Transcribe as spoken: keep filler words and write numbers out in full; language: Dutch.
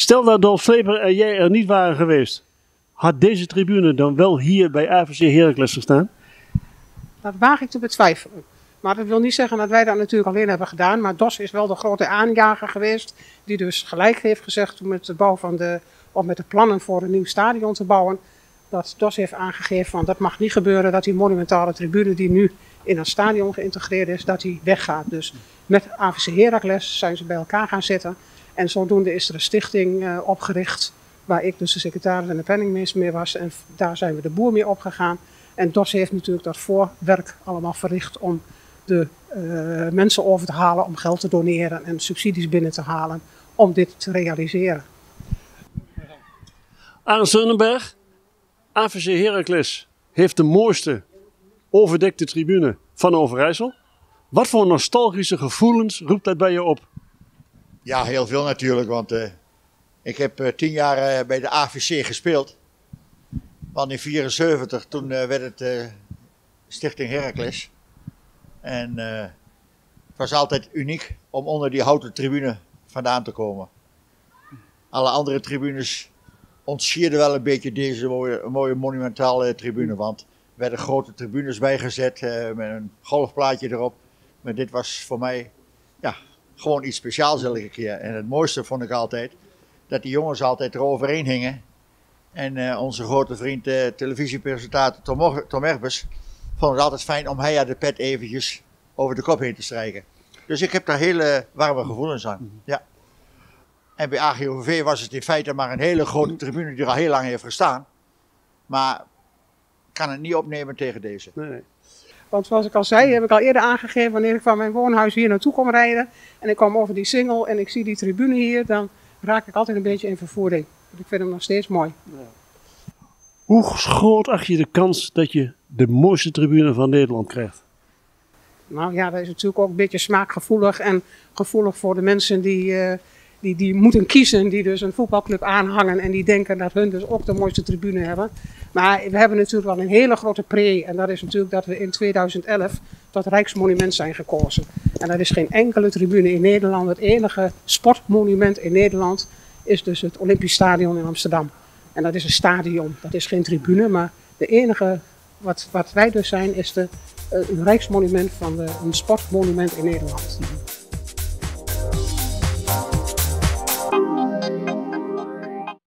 Stel dat Dolf Sleper en jij er niet waren geweest. Had deze tribune dan wel hier bij A V C Heracles gestaan? Dat waag ik te betwijfelen. Maar dat wil niet zeggen dat wij dat natuurlijk alleen hebben gedaan. Maar Dos is wel de grote aanjager geweest. Die dus gelijk heeft gezegd toen met de bouw van de, of met de plannen voor een nieuw stadion te bouwen. Dat Dos heeft aangegeven van dat mag niet gebeuren dat die monumentale tribune die nu in een stadion geïntegreerd is, dat die weggaat. Dus met A V C Heracles zijn ze bij elkaar gaan zitten. En zodoende is er een stichting uh, opgericht. Waar ik dus de secretaris en de penningmeester mee was. En daar zijn we de boer mee opgegaan. En Dos heeft natuurlijk dat voorwerk allemaal verricht om de uh, mensen over te halen, om geld te doneren en subsidies binnen te halen om dit te realiseren. Arend Sonnenberg, A V C Heracles heeft de mooiste overdekte tribune van Overijssel. Wat voor nostalgische gevoelens roept dat bij je op? Ja, heel veel natuurlijk, want uh, ik heb uh, tien jaar uh, bij de A V C gespeeld. Want in vierenzeventig toen uh, werd het uh, Stichting Heracles. En uh, het was altijd uniek om onder die houten tribune vandaan te komen. Alle andere tribunes ontsierden wel een beetje deze mooie, mooie monumentale tribune. Want er werden grote tribunes bijgezet uh, met een golfplaatje erop. Maar dit was voor mij ja, gewoon iets speciaals elke keer. En het mooiste vond ik altijd dat die jongens altijd eroverheen hingen. En uh, onze grote vriend, uh, televisiepresentator Tom, Tom Erbers, vond het altijd fijn om hij ja de pet eventjes over de kop heen te strijken. Dus ik heb daar hele warme gevoelens aan. Ja. En bij A G O V V was het in feite maar een hele grote tribune die er al heel lang heeft gestaan. Maar ik kan het niet opnemen tegen deze. Nee, nee. Want zoals ik al zei, heb ik al eerder aangegeven, wanneer ik van mijn woonhuis hier naartoe kom rijden en ik kom over die singel en ik zie die tribune hier, dan raak ik altijd een beetje in vervoering. Ik vind hem nog steeds mooi. Ja. Hoe groot acht je de kans dat je de mooiste tribune van Nederland krijgt? Nou ja, dat is natuurlijk ook een beetje smaakgevoelig en gevoelig voor de mensen die, uh, die, die moeten kiezen. Die dus een voetbalclub aanhangen en die denken dat hun dus ook de mooiste tribune hebben. Maar we hebben natuurlijk wel een hele grote pre. En dat is natuurlijk dat we in tweeduizend elf tot Rijksmonument zijn gekozen. En dat is geen enkele tribune in Nederland. Het enige sportmonument in Nederland is dus het Olympisch Stadion in Amsterdam. En dat is een stadion, dat is geen tribune, maar de enige wat, wat wij dus zijn is de, uh, een Rijksmonument van de, een sportmonument in Nederland.